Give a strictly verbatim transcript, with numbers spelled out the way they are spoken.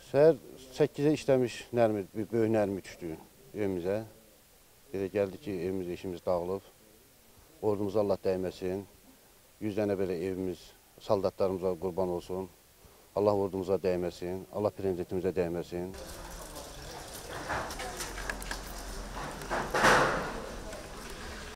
Səhər səkkizə işləmiş nərmi, böyük nərmi düşdü evimizə. Belə gəldi ki, evimiz, işimiz dağılıb. Ordumuza Allah dəyməsin. yüz dənə belə evimiz, soldatlarımıza qurban olsun. Allah ordumuza dəyməsin, Allah prezidentimizə dəyməsin.